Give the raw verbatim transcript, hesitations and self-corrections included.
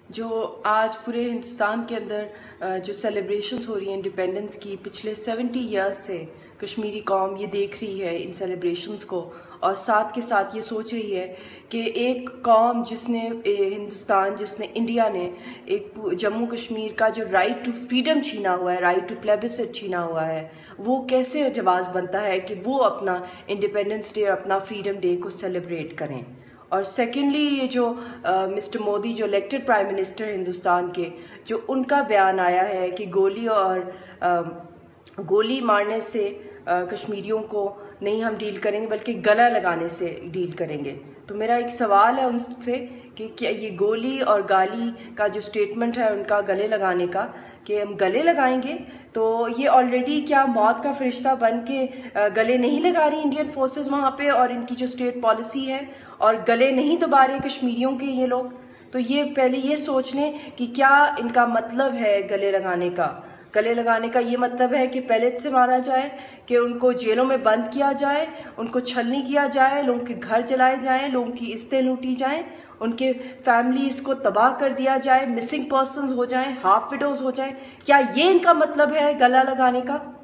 जो आज पूरे हिंदुस्तान के अंदर जो सेलिब्रेशंस हो रही हैं इंडिपेंडेंस की, पिछले सेवेंटी इयर्स से कश्मीरी कौम ये देख रही है इन सेलिब्रेशंस को, और साथ के साथ ये सोच रही है कि एक कौम जिसने हिंदुस्तान जिसने इंडिया ने एक जम्मू कश्मीर का जो राइट टू फ्रीडम छीना हुआ है, राइट टू प्लेबिसिट छीना हुआ है, वो कैसे जवाब बनता है कि वो अपना इंडिपेंडेंस डे और अपना फ्रीडम डे को सेलिब्रेट करें। और सेकेंडली ये जो मिस्टर मोदी जो इलेक्टेड प्राइम मिनिस्टर हिंदुस्तान के, जो उनका बयान आया है कि गोली और आ, गोली मारने से आ, कश्मीरियों को नहीं हम डील करेंगे बल्कि गला लगाने से डील करेंगे। तो मेरा एक सवाल है उनसे कि क्या ये गोली और गाली का जो स्टेटमेंट है उनका गले लगाने का, कि हम गले लगाएंगे, तो ये ऑलरेडी क्या मौत का फरिश्ता बन के गले नहीं लगा रही इंडियन फोर्सेस वहाँ पे, और इनकी जो स्टेट पॉलिसी है, और गले नहीं दबा रहे कश्मीरियों के ये लोग। तो ये पहले ये सोच लें कि क्या इनका मतलब है गले लगाने का। गले लगाने का ये मतलब है कि पैलेट से मारा जाए, कि उनको जेलों में बंद किया जाए, उनको छलनी किया जाए, लोगों के घर जलाए जाएं, लोगों की इज्जतें लूटी जाएं, उनके फैमिलीज को तबाह कर दिया जाए, मिसिंग पर्सन्स हो जाएं, हाफ विडोज हो जाएं। क्या ये इनका मतलब है गला लगाने का?